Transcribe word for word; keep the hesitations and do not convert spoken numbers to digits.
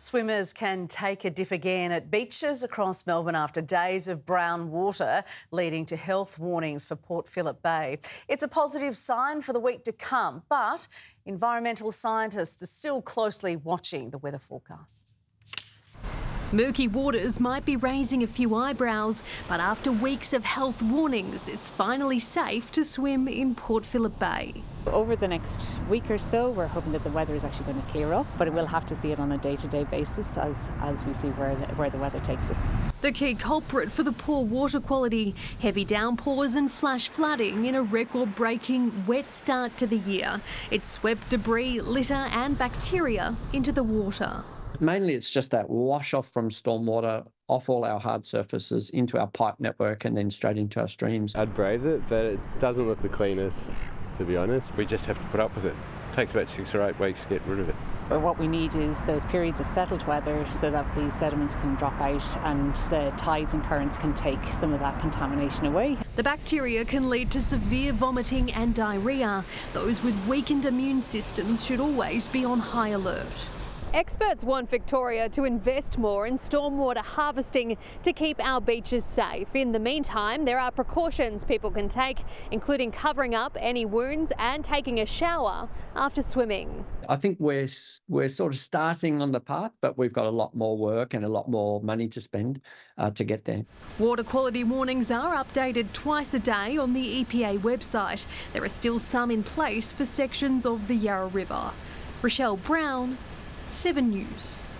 Swimmers can take a dip again at beaches across Melbourne after days of brown water, leading to health warnings for Port Phillip Bay. It's a positive sign for the week to come, but environmental scientists are still closely watching the weather forecast. Murky waters might be raising a few eyebrows, but after weeks of health warnings, it's finally safe to swim in Port Phillip Bay. Over the next week or so, we're hoping that the weather is actually going to clear up, but we'll have to see it on a day-to-day basis as, as we see where the, where the weather takes us. The key culprit for the poor water quality, heavy downpours and flash flooding in a record-breaking wet start to the year. It swept debris, litter and bacteria into the water. Mainly it's just that wash off from stormwater off all our hard surfaces into our pipe network and then straight into our streams. I'd brave it, but it doesn't look the cleanest, to be honest. We just have to put up with it. It takes about six or eight weeks to get rid of it. But what we need is those periods of settled weather so that the sediments can drop out and the tides and currents can take some of that contamination away. The bacteria can lead to severe vomiting and diarrhoea. Those with weakened immune systems should always be on high alert. Experts want Victoria to invest more in stormwater harvesting to keep our beaches safe. In the meantime, there are precautions people can take, including covering up any wounds and taking a shower after swimming. I think we're, we're sort of starting on the path, but we've got a lot more work and a lot more money to spend uh, to get there. Water quality warnings are updated twice a day on the E P A website. There are still some in place for sections of the Yarra River. Rochelle Brown, Seven News.